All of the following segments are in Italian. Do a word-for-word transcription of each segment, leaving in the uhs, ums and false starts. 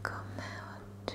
con me oggi.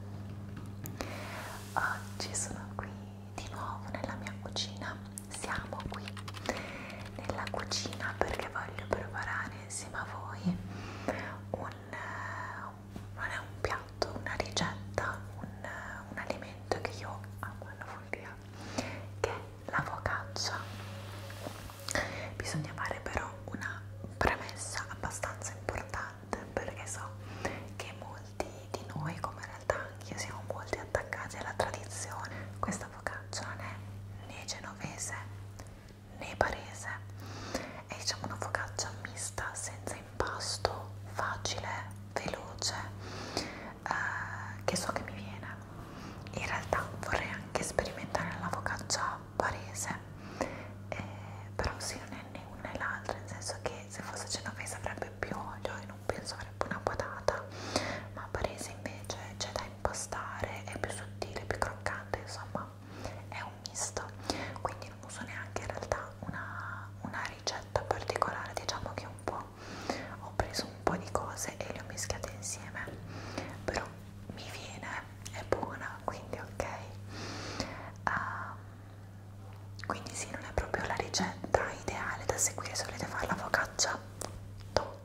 Oggi sono qui di nuovo nella mia cucina. Siamo qui nella cucina perché voglio preparare insieme a voi un, non è un piatto, una ricetta, un, un alimento che io amo alla follia, che è la focaccia. Bisogna fare però una premessa abbastanza importante, perché so che molti di noi, come in realtà anch'io, siamo molti attaccati alla tradizione. Questa focaccia non è né genovese né barese, è diciamo una focaccia mista, senza impasto, facile, veloce, eh, che so che mi viene. In realtà vorrei anche sperimentare la focaccia barese, eh, però sì, non è né una né l'altra, nel senso che se fosse genovese avrebbe più olio e non penso avrebbe una patata, ma barese invece c'è da impastare, è più sottile, più croccante, insomma è un misto, quindi non uso neanche in realtà una, una ricetta particolare, diciamo che un po' ho preso un po' di cose e le ho mischiate insieme, però mi viene, è buona, quindi ok. Um, quindi sì, non è proprio la ricetta ideale da seguire se volete fare la focaccia doc,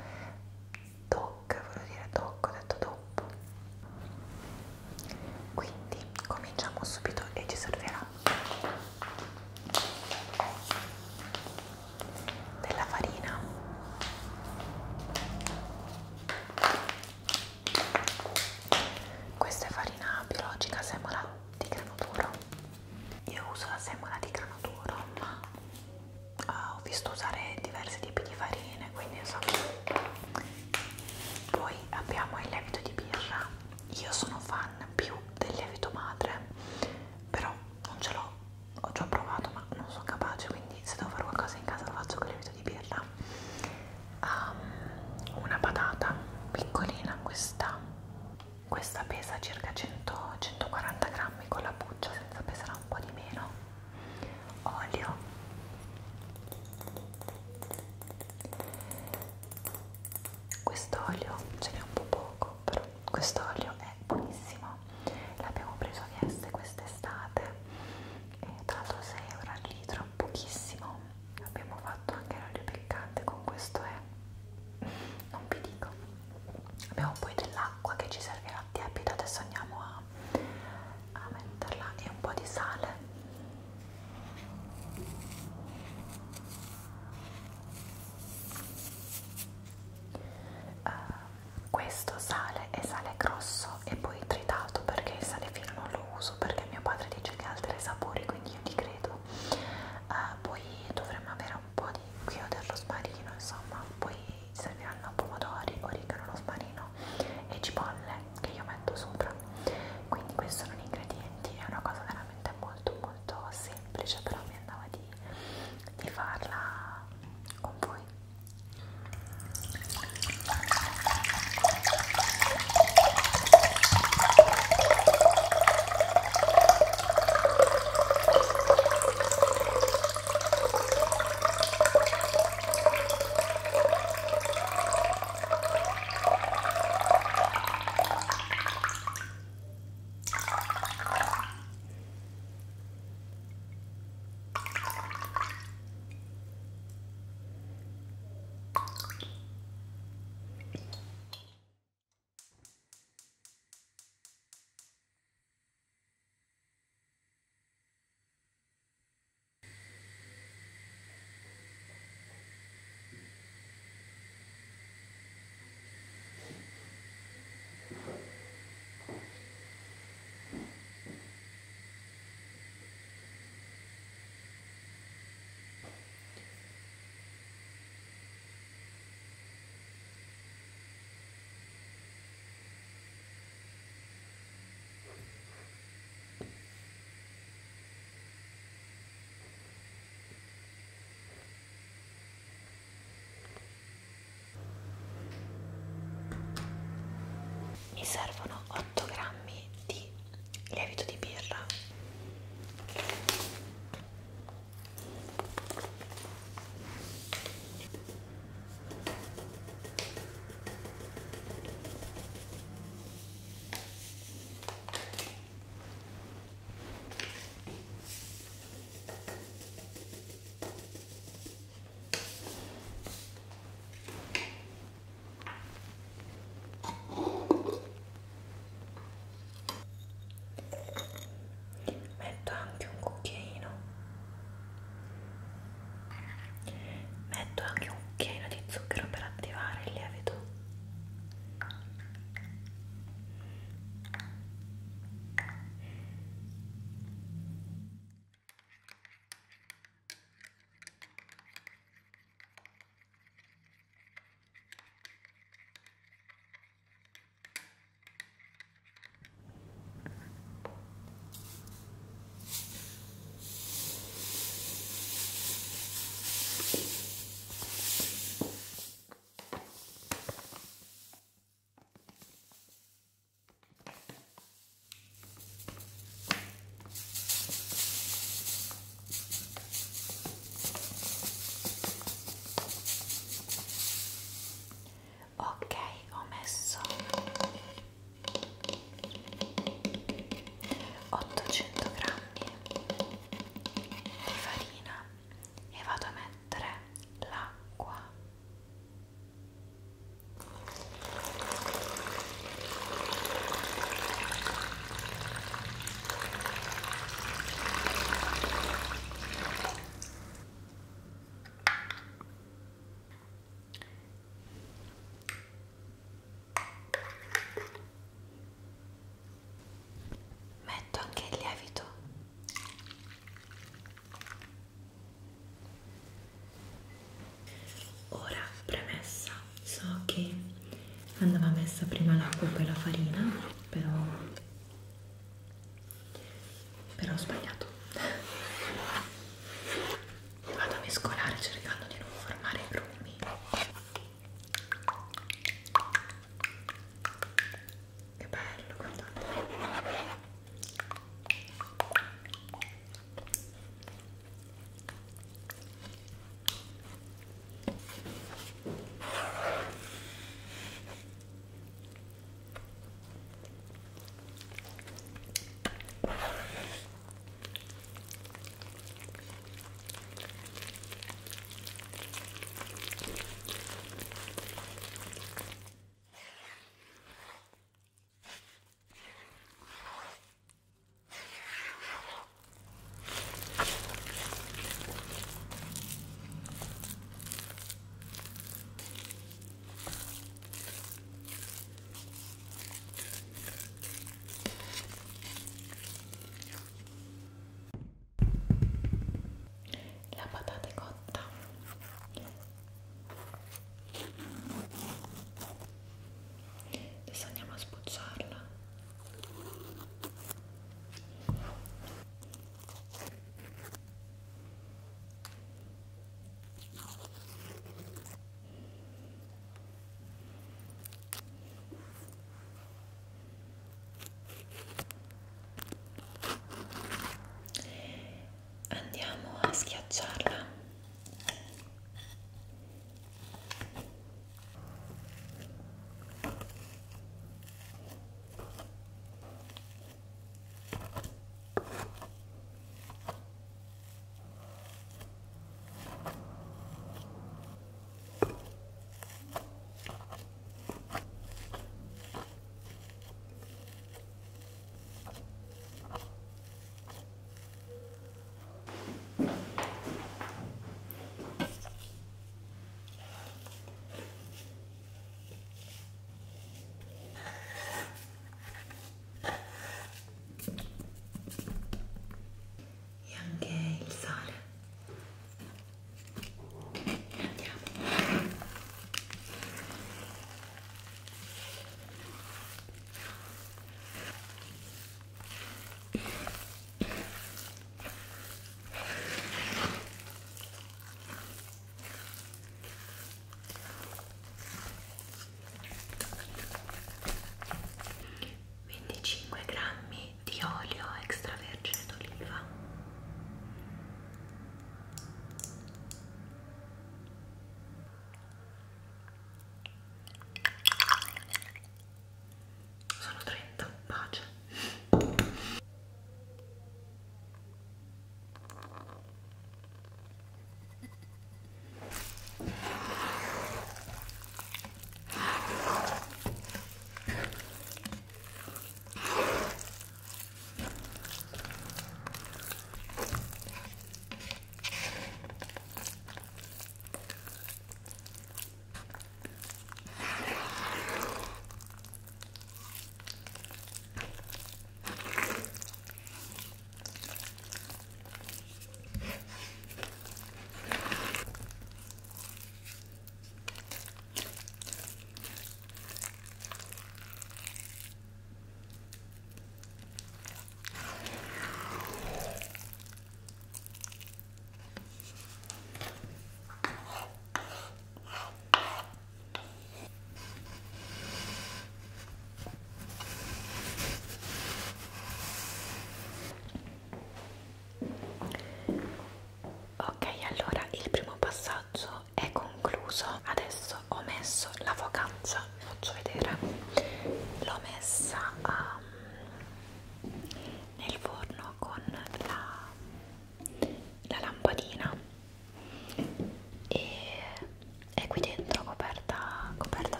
doc, volevo dire doc, ho detto dopo. Quindi cominciamo subito e ci servirà della farina, questa è farina biologica, semola di grano duro. Io uso la semola di grano duro, ma uh, ho visto usare diversi tipi di farine, quindi insomma. Poi abbiamo il lievito di birra. Io sono fan più del lievito madre, però non ce l'ho, ho già provato ma non sono capace, quindi se devo fare qualcosa in casa lo faccio con il lievito di birra. Um, una patata piccolina, questa questa pesa circa cento centoquaranta grammi con la buccia, senza pesare un po' di meno. Olio, quest'olio ce n'è un po' poco, però quest'olio è buonissimo, l'abbiamo preso a Vieste quest'estate e tra l'altro sei euro al litro, pochissimo. Abbiamo fatto anche l'olio piccante con questo e non vi dico. Abbiamo poi dell'acqua che ci servirà tiepida, adesso andiamo a, a metterla, e un po' di sale. Uh, questo sale è sale grosso e poi tritato, perché il sale fino non lo uso perché mio padre dice che ha altri sapori, quindi io gli credo. Uh, poi dovremmo avere un po' di qui ho del rosmarino, insomma, poi serviranno pomodori, origano, rosmarino e cipolle che io metto sopra. Quindi questi sono gli ingredienti, è una cosa veramente molto molto semplice, però mi andava di, di farla con voi. Mi servono otto grammi di lievito di birra, andava messa prima l'acqua e poi la farina, però però ho sbagliato. Vado a mescolare cercando di non formare grumi. Che bello, guardate.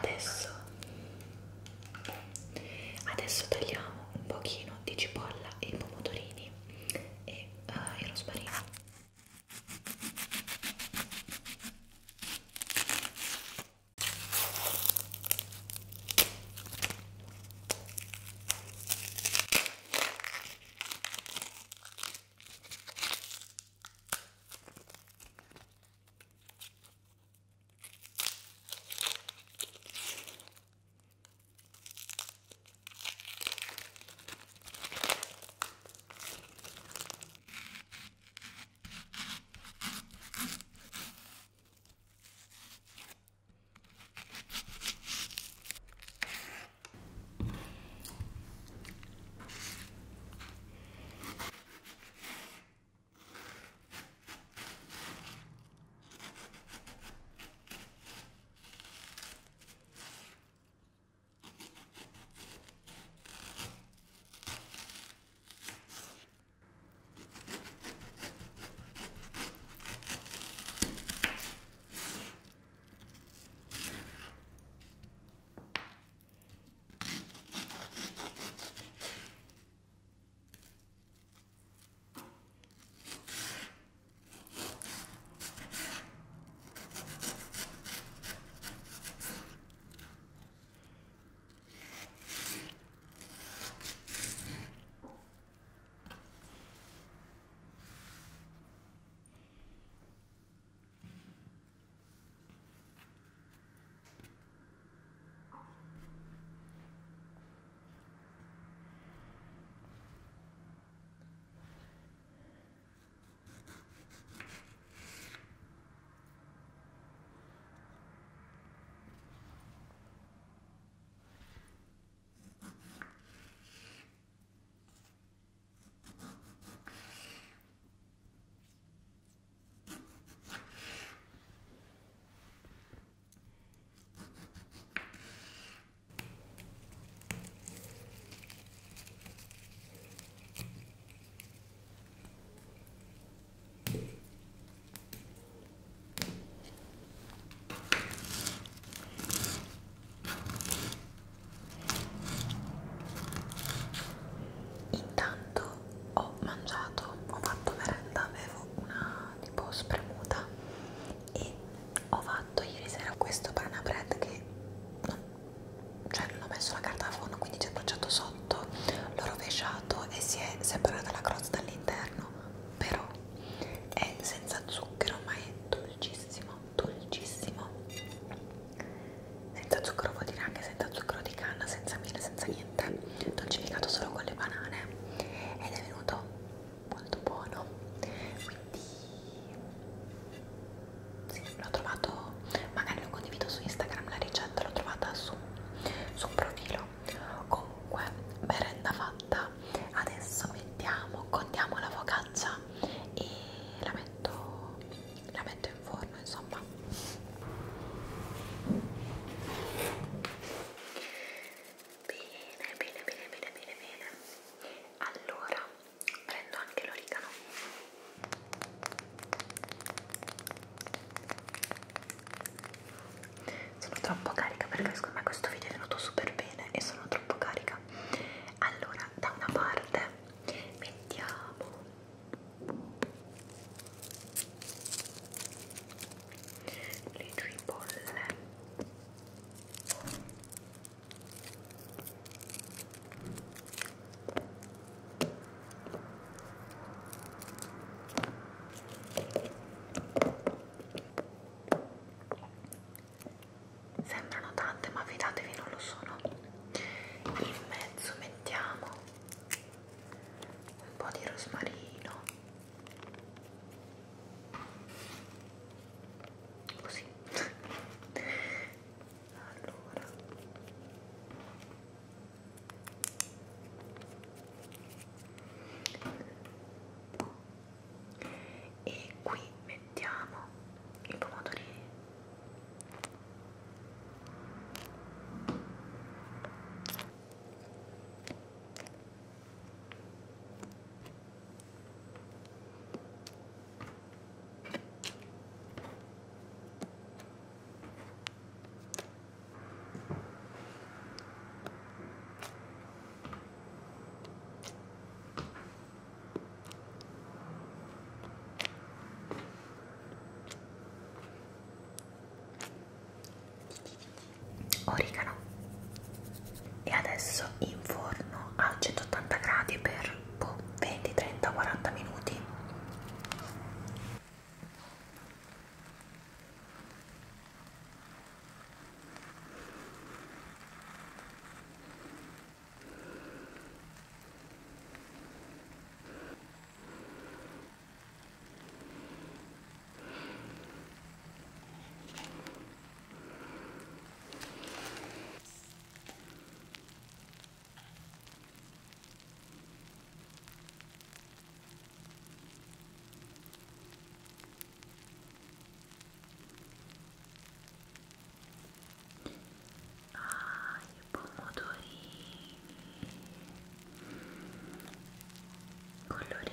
adesso adesso tagliamo un pochino di cipolla e i pomodorini e uh, il rosmarino. Separata la crosta dall'interno, però è senza zucchero, ma è dolcissimo, dolcissimo. Senza zucchero vuol dire anche senza zucchero di canna, senza miele, senza niente, dolcificato solo con le banane ed è venuto molto buono. Quindi sì, l'ho trovato, magari lo condivido su Instagram la ricetta, l'ho trovata su, su un profilo. Comunque, merenda fatta. Adesso mettiamo, contiamo la focaccia e la metto, la metto in forno, insomma. Bene, bene, bene, bene, bene, bene. Allora, prendo anche l'origano. Sono troppo carica perché secondo me questo video è venuto super bene e sono troppo carica. Allora, da una parte mettiamo le cipolle, sembrano tante ma fidatevi non lo sono. In mezzo mettiamo un po' di rosmarino, così. Allora, e qui mettiamo i pomodorini. colorini